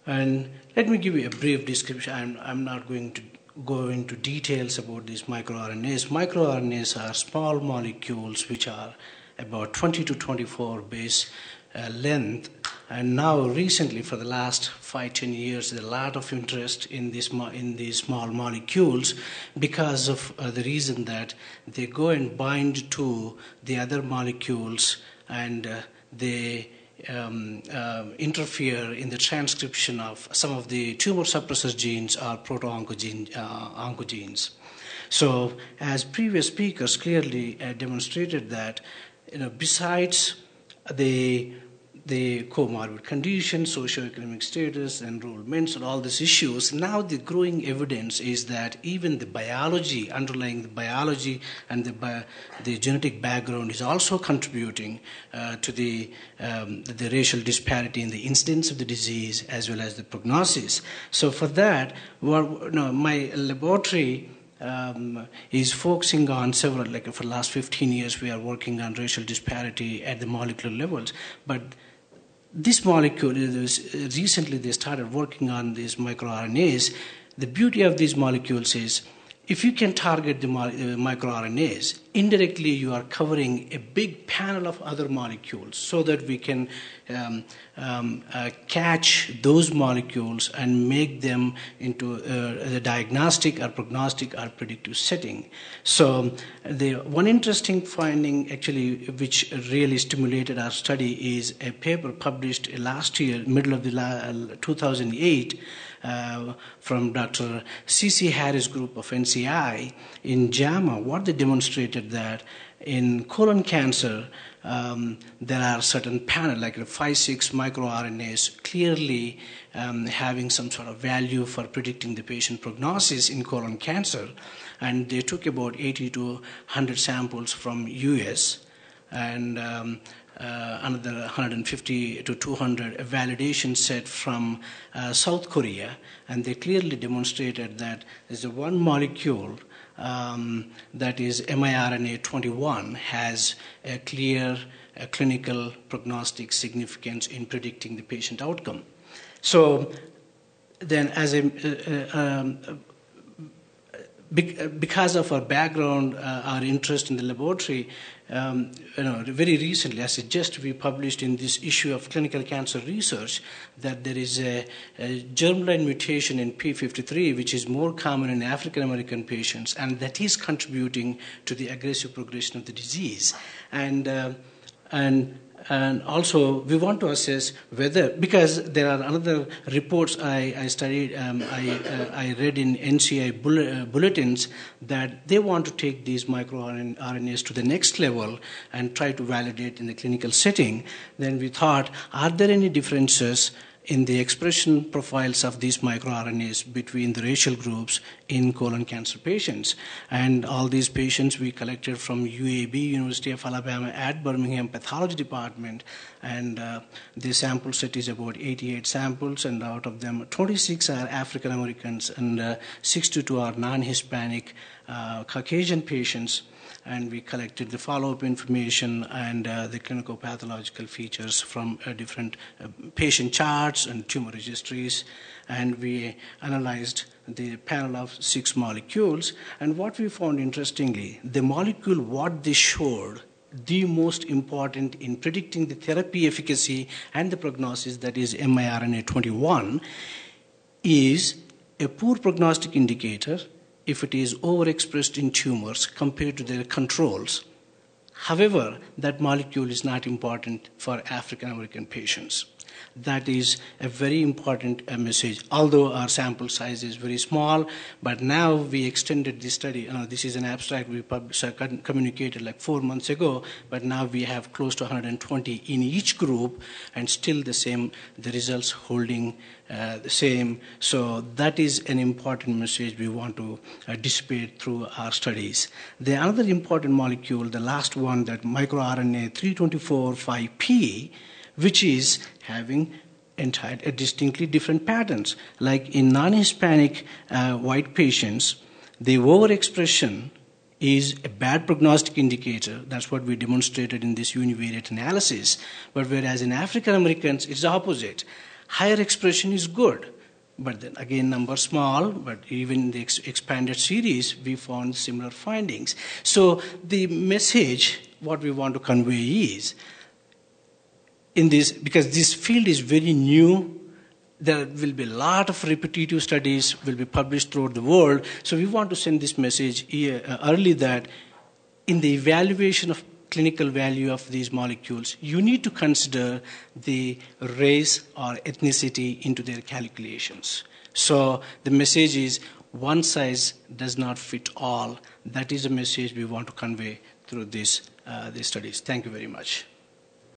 And let me give you a brief description. I'm not going to go into details about these microRNAs. MicroRNAs are small molecules which are about 20 to 24 base length. And now recently, for the last 5-10 years, there's a lot of interest in these small molecules because of the reason that they go and bind to the other molecules and they interfere in the transcription of some of the tumor suppressor genes or proto-oncogenes. So, as previous speakers clearly demonstrated that, besides the comorbid conditions, socioeconomic status, enrollments, and all these issues, now the growing evidence is that even the biology, underlying the biology and the genetic background is also contributing to the racial disparity in the incidence of the disease as well as the prognosis. So for that, my laboratory is focusing on several, like for the last 15 years, we are working on racial disparity at the molecular levels. But this molecule, recently they started working on these microRNAs. The beauty of these molecules is if you can target the microRNAs, indirectly you are covering a big panel of other molecules so that we can catch those molecules and make them into the diagnostic or prognostic or predictive setting. So the one interesting finding actually which really stimulated our study is a paper published last year, middle of the 2008, from Dr. C.C. Harris group of NCI in JAMA. What they demonstrated that in colon cancer, there are certain panel, like 5-6 microRNAs, clearly having some sort of value for predicting the patient prognosis in colon cancer. And they took about 80 to 100 samples from US and another 150 to 200 a validation set from South Korea, and they clearly demonstrated that there's one molecule that is miRNA 21 has a clear clinical prognostic significance in predicting the patient outcome. So then because of our background, our interest in the laboratory, very recently, as we published in this issue of Clinical Cancer Research that there is a germline mutation in P53, which is more common in African American patients, and that is contributing to the aggressive progression of the disease. And also, we want to assess whether, because there are other reports I studied, I read in NCI bulletins that they want to take these microRNAs to the next level and try to validate in the clinical setting. Then we thought, are there any differences in the expression profiles of these microRNAs between the racial groups in colon cancer patients? And all these patients we collected from UAB, University of Alabama at Birmingham Pathology Department, and the sample set is about 88 samples, and out of them 26 are African Americans and 62 are non-Hispanic Caucasian patients. And we collected the follow-up information and the clinical pathological features from different patient charts and tumor registries, and we analyzed the panel of 6 molecules. And what we found interestingly, the molecule what they showed the most important in predicting the therapy efficacy and the prognosis, that is miRNA 21, is a poor prognostic indicator if it is overexpressed in tumors compared to their controls. However, that molecule is not important for African American patients. That is a very important message, although our sample size is very small, but now we extended the study. This is an abstract we communicated like 4 months ago, but now we have close to 120 in each group, and still the results holding the same. So that is an important message we want to dissipate through our studies. The another important molecule, the last one, that microRNA 324(5p), which is having distinctly different patterns. Like in non-Hispanic white patients, the overexpression is a bad prognostic indicator. That's what we demonstrated in this univariate analysis. But whereas in African Americans, it's the opposite. higher expression is good. But then again, number small, but even in the expanded series, we found similar findings. So the message, what we want to convey is, in this, because this field is very new, there will be a lot of repetitive studies will be published throughout the world. So we want to send this message early that in the evaluation of clinical value of these molecules, you need to consider the race or ethnicity into their calculations. So the message is one size does not fit all. That is a message we want to convey through these studies. Thank you very much.